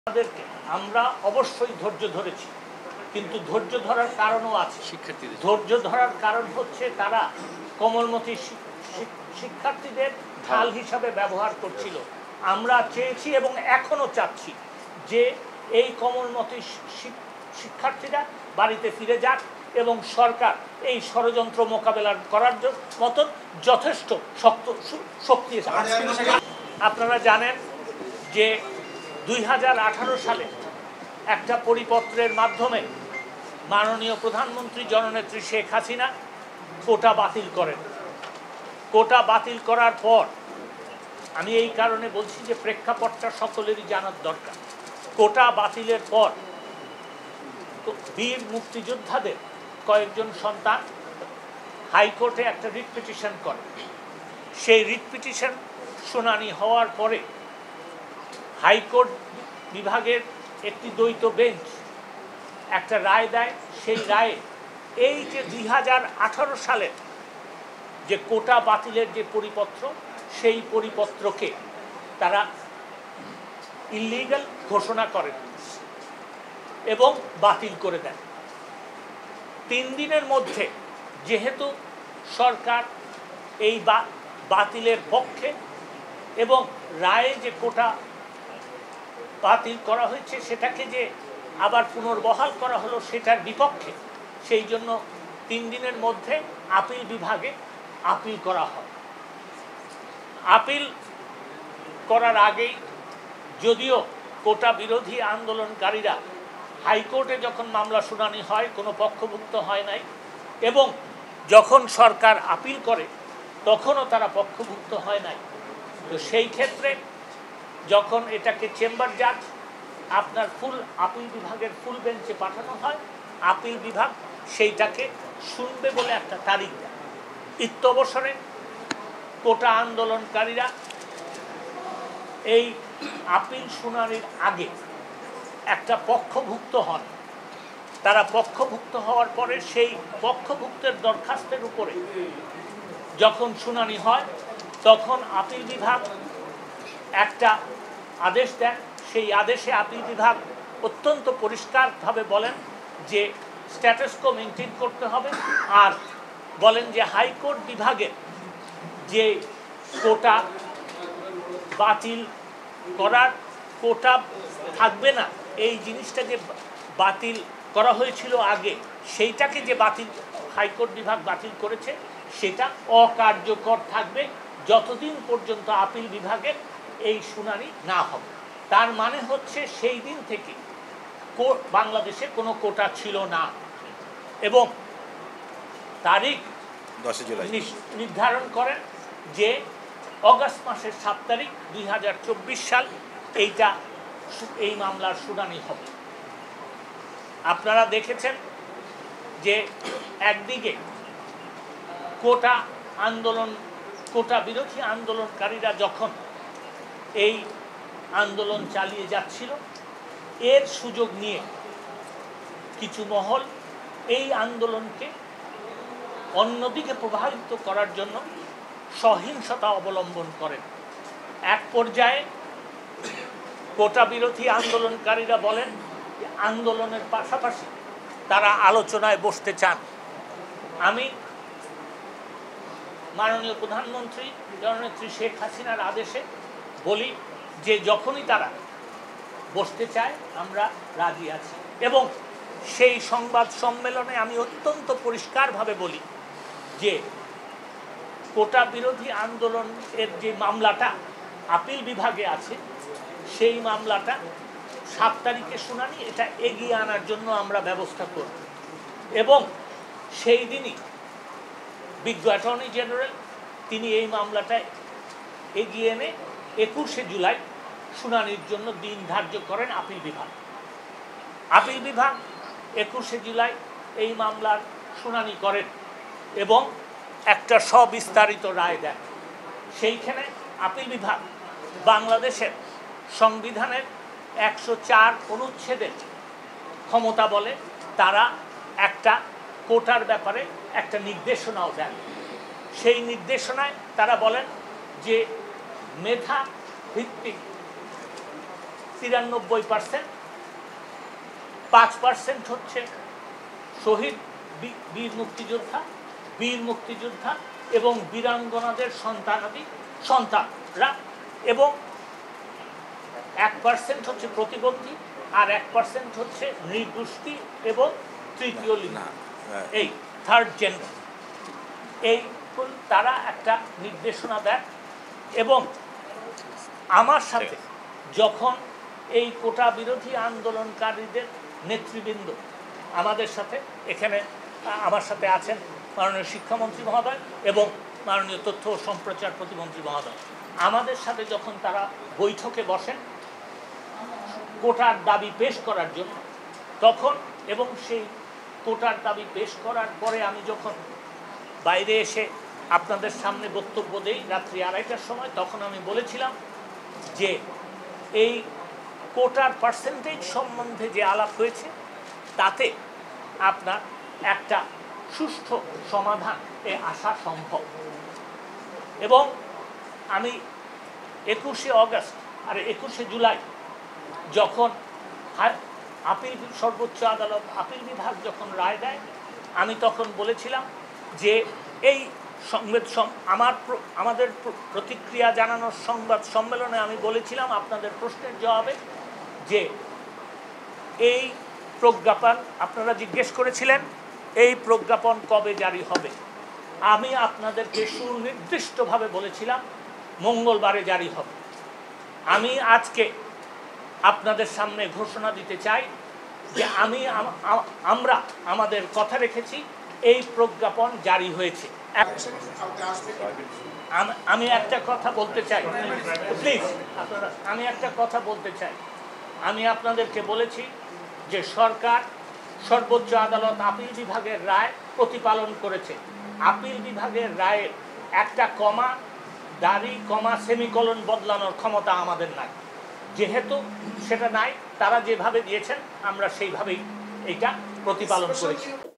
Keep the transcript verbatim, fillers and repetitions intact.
আমাদেরকে আমরা অবশ্যই ধৈর্য ধরেছি, কিন্তু ধৈর্য ধরার কারণও আছে। শিক্ষার্থীদের ধৈর্য ধরার কারণ হচ্ছে তারা কোমলমতি শিক্ষার্থীদের ঢাল হিসাবে ব্যবহার করছিল। আমরা চেয়েছি এবং এখনো চাচ্ছি যে এই কোমলমতি শিক্ষার্থীরা বাড়িতে ফিরে যাক এবং সরকার এই ষড়যন্ত্র মোকাবেলা করার মতন যথেষ্ট শক্ত শক্তি। আপনারা জানেন যে দুই হাজার আঠারো সালে একটা পরিপত্রের মাধ্যমে মাননীয় প্রধানমন্ত্রী জননেত্রী শেখ হাসিনা কোটা বাতিল করেন। কোটা বাতিল করার পর আমি এই কারণে বলছি যে প্রেক্ষাপটটা সকলেরই জানার দরকার। কোটা বাতিলের পর বীর মুক্তিযোদ্ধাদের কয়েকজন সন্তান হাইকোর্টে একটা রিট পিটিশন করে। সেই রিট পিটিশন শুনানি হওয়ার পরে হাইকোর্ট বিভাগের একটি দ্বৈত বেঞ্চ একটা রায় দেয়। সেই রায়ে এই যে দুই হাজার আঠারো সালের যে কোটা বাতিলের যে পরিপত্র, সেই পরিপত্রকে তারা ইলিগাল ঘোষণা করেন এবং বাতিল করে দেন। তিন দিনের মধ্যে যেহেতু সরকার এই বাতিলের পক্ষে এবং রায়ে যে কোটা বাতিল করা হয়েছে সেটাকে যে আবার পুনর্বহাল করা হলো সেটার বিপক্ষে, সেই জন্য তিন দিনের মধ্যে আপিল বিভাগে আপিল করা হয়। আপিল করার আগেই যদিও কোটা বিরোধী আন্দোলনকারীরা হাইকোর্টে যখন মামলা শুনানি হয় কোনো পক্ষভুক্ত হয় নাই, এবং যখন সরকার আপিল করে তখনও তারা পক্ষভুক্ত হয় নাই। তো সেই ক্ষেত্রে যখন এটাকে চেম্বার জাজ আপনার ফুল আপিল বিভাগের ফুল বেঞ্চে পাঠানো হয়, আপিল বিভাগ সেইটাকে শুনবে বলে একটা তারিখ দেয়। ইত্যবসরে কোটা আন্দোলনকারীরা এই আপিল শুনানির আগে একটা পক্ষভুক্ত হন। তারা পক্ষভুক্ত হওয়ার পরে সেই পক্ষভুক্তের দরখাস্তের উপরে যখন শুনানি হয় তখন আপিল বিভাগ একটা আদেশ দেন। সেই আদেশে আপিল বিভাগ অত্যন্ত পরিষ্কারভাবে বলেন যে স্ট্যাটাস কো মেনটেন করতে হবে, আর বলেন যে হাইকোর্ট বিভাগের যে কোটা বাতিল করার কোটা থাকবে না, এই জিনিসটা যে বাতিল করা হয়েছিল আগে, সেইটাকে যে বাতিল হাইকোর্ট বিভাগ বাতিল করেছে সেটা অকার্যকর থাকবে যতদিন পর্যন্ত আপিল বিভাগের এই শুনানি না হবে। তার মানে হচ্ছে সেই দিন থেকে বাংলাদেশে কোনো কোটা ছিল না এবং তারিখ দশই জুলাই নির্ধারণ করেন যে অগাস্ট মাসের সাত তারিখ দুই হাজার চব্বিশ সাল এইটা এই মামলার শুনানি হবে। আপনারা দেখেছেন যে একদিকে কোটা আন্দোলন কোটা বিরোধী আন্দোলনকারীরা যখন এই আন্দোলন চালিয়ে যাচ্ছিল, এর সুযোগ নিয়ে কিছু মহল এই আন্দোলনকে অন্যদিকে প্রভাবিত করার জন্য সহিংসতা অবলম্বন করেন। এক পর্যায়ে কোটা বিরোধী আন্দোলনকারীরা বলেন যে আন্দোলনের পাশাপাশি তারা আলোচনায় বসতে চান। আমি মাননীয় প্রধানমন্ত্রী জননেত্রী শেখ হাসিনার আদেশে বলি যে যখনই তারা বসতে চায় আমরা রাজি আছি, এবং সেই সংবাদ সম্মেলনে আমি অত্যন্ত পরিষ্কারভাবে বলি যে কোটা বিরোধী আন্দোলনের যে মামলাটা আপিল বিভাগে আছে সেই মামলাটা সাত তারিখে শুনানি, এটা এগিয়ে আনার জন্য আমরা ব্যবস্থা করব। এবং সেই দিনই বিজ্ঞ অ্যাটর্নি জেনারেল তিনি এই মামলাটা এগিয়ে এনে একুশে জুলাই শুনানির জন্য দিন ধার্য করেন আপিল বিভাগ। আপিল বিভাগ একুশে জুলাই এই মামলার শুনানি করেন এবং একটা সবিস্তারিত রায় দেন। সেইখানে আপিল বিভাগ বাংলাদেশের সংবিধানের একশো চার অনুচ্ছেদের ক্ষমতা বলে তারা একটা কোটার ব্যাপারে একটা নির্দেশনাও দেন। সেই নির্দেশনায় তারা বলেন যে মেধা ভিত্তিক তিরানব্বই পার্সেন্ট, পাঁচ পার্সেন্ট হচ্ছে শহীদ বীর মুক্তিযোদ্ধা, বীর মুক্তিযোদ্ধা এবং বীরাঙ্গনাদের সন্তানাদি সন্তানরা, এবং এক পার্সেন্ট হচ্ছে প্রতিবন্ধী, আর এক পার্সেন্ট হচ্ছে নৃগোষ্ঠী এবং তৃতীয় লিঙ্গ, এই থার্ড জেন্ডার। এই তারা একটা নির্দেশনা দেয় এবং আমার সাথে যখন এই কোটা বিরোধী আন্দোলনকারীদের নেতৃবৃন্দ আমাদের সাথে এখানে আমার সাথে আছেন মাননীয় শিক্ষামন্ত্রী মহোদয় এবং মাননীয় তথ্য ও সম্প্রচার প্রতিমন্ত্রী মহোদয়, আমাদের সাথে যখন তারা বৈঠকে বসেন কোটার দাবি পেশ করার জন্য, তখন এবং সেই কোটার দাবি পেশ করার পরে আমি যখন বাইরে এসে আপনাদের সামনে বক্তব্য দেই রাত্রি আড়াইটার সময়, তখন আমি বলেছিলাম যে এই কোটার পার্সেন্টেজ সম্বন্ধে যে আলাপ হয়েছে তাতে আপনার একটা সুষ্ঠু সমাধানে আসা সম্ভব। এবং আমি একুশে অগস্ট আর একুশে জুলাই যখন আপিল সর্বোচ্চ আদালত আপিল বিভাগ যখন রায় দেয়, আমি তখন বলেছিলাম যে এই সংবাদ আমার আমাদের প্রতিক্রিয়া জানানোর সংবাদ সম্মেলনে আমি বলেছিলাম আপনাদের প্রশ্নের জবাবে যে এই প্রজ্ঞাপন আপনারা জিজ্ঞেস করেছিলেন এই প্রজ্ঞাপন কবে জারি হবে, আমি আপনাদেরকে সুনির্দিষ্টভাবে বলেছিলাম মঙ্গলবারে জারি হবে। আমি আজকে আপনাদের সামনে ঘোষণা দিতে চাই যে আমি আমরা আমাদের কথা রেখেছি, এই প্রজ্ঞাপন জারি হয়েছে। আমি একটা কথা বলতে চাই প্লিজ আপনারা আমি একটা কথা বলতে চাই আমি আপনাদেরকে বলেছি যে সরকার সর্বোচ্চ আদালত আপিল বিভাগের রায় প্রতিপালন করেছে। আপিল বিভাগের রায়ের একটা কমা দাড়ি কমা সেমিকলন বদলানোর ক্ষমতা আমাদের নাই, যেহেতু সেটা নাই তারা যেভাবে দিয়েছেন আমরা সেইভাবেই এটা প্রতিপালন করেছি।